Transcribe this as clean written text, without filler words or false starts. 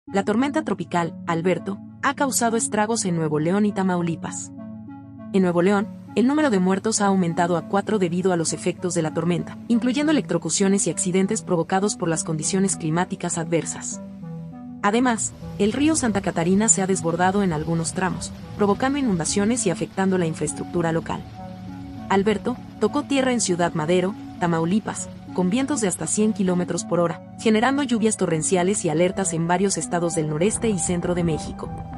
La tormenta tropical, Alberto, ha causado estragos en Nuevo León y Tamaulipas. En Nuevo León, el número de muertos ha aumentado a 4 debido a los efectos de la tormenta, incluyendo electrocuciones y accidentes provocados por las condiciones climáticas adversas. Además, el río Santa Catarina se ha desbordado en algunos tramos, provocando inundaciones y afectando la infraestructura local. Alberto tocó tierra en Ciudad Madero, Tamaulipas, con vientos de hasta 100 km/h, generando lluvias torrenciales y alertas en varios estados del noreste y centro de México.